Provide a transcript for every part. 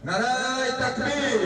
نعره تکبیر.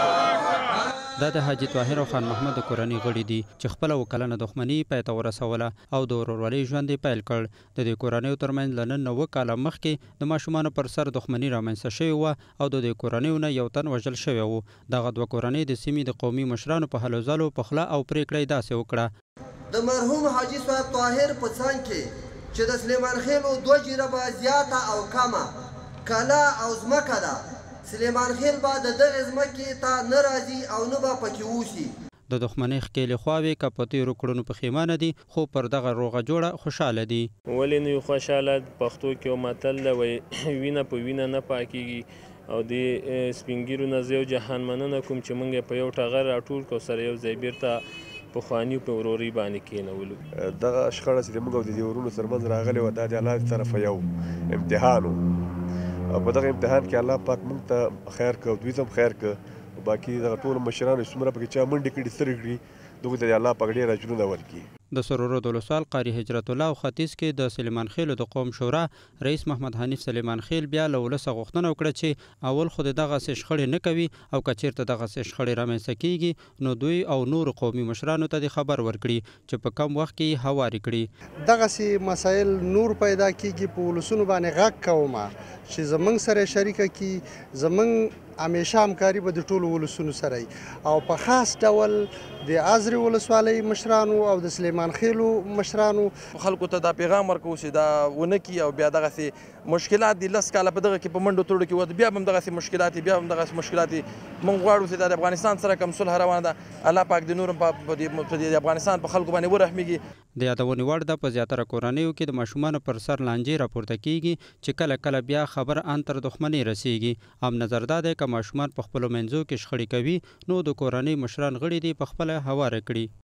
دا د حاجي طاهر او خان محمد د کورنۍ غړي دي چې خپله وکلنه دښمني پای ته ورسوله او د ورورولۍ ژوند یې پیل کړ. د دې کورنیو ترمنځ له نن 9 کاله مخکې د ماشومانو پر سر دښمني رامنځته شوې وه او د دې کورنیو نه یو تن وژل شوی و. دغه دوه کورنۍ د سیمې د قومي مشرانو په هلو ځلو په خوله او پرېکړه یې داسې وکړه. د مرحوم حاجي صاحب طاهر په څنګ کې چې د سلیمان خېلو 2 جریبه زیاته او کمه کلا او ځمکه ده، سلیمان خېل به د دغې ځمکې ته نه راځي او نه به پکې اوسي. د دښمنۍ ښکېلې خواوې که په تېرو کړنو پښیمانه دي خو پر دغه روغه جوړه خوشحاله دي. ولې نه یو خوشحاله؟ پښتو کې یو متل دی وایي وینه په وینه نه پاکېږي او د سپین ږیرو نه زه یو جهان مننه کوم چې موږ یې په یو ټغر راټول کړو سره یو ځای بیرته پخواني په ورورۍ باندې کېنولو. دغه شخړه چې موږ او د دې ورونو ترمنځ راغلې وه دا د الله طرفه یو امتحان و او په دغه امتحان کې الله پاک موږ ته خیر که او دوی ته هم خیر که. باقي دغه ټولو مشرانو چې څومره پکې چا منډې کړي سترګې کړي دغوی ته د الله پاک ډېر اجرونه ورکړي. د سرورود ولسوال قاري هجرت الله او ختیځ کې د سلیمان خېلو د قوم شورا رئیس محمد حنیف سلیمان خېل بیا له ولسه غوښتنه وکړه چې اول خو د دغسې شخړې نه کوي او که چېرته دغسې شخړې رامنځته کېږي نو دوی او نورو قومي مشرانو ته د خبر ورکړي چې په کم وخت کې هوارې کړي. دغسې مسایل نور پیدا کېږي په ولسونو باندې غږ کومه چې زموږ سره شریکه کړي. زموږ همیشه همکاري به د ټولو ولسونو سره او په خاص ډول د ازرې ولسوالۍ مشرانو او د سلیمان خېلو مشرانو خلکو ته دا پیغام ورکوو چې دا ونه کړي او بیا دغسې مشکلات دي 10 کاله په دغه کې په منډو توړو کې وه بیا به هم دغسې مشکلات بیا هم دغسې مشکلات موږ غواړو چې دا د افغانستان سره کوم صلح روانه ده الله پاک د نور په د افغانستان په خلکو باندې ورحمیږي. د یادونې وړ ده په زیاتره کورنیو کې د ماشومانو پر سر لانجې راپورته کېږي چې کله کله بیا خبر ان تر دښمنۍ رسېږي. هم نظر دا دی که ماشومان په خپلو منځو کې شخړې کوي نو د کورنۍ مشران غړي دې په خپله هواره کړي.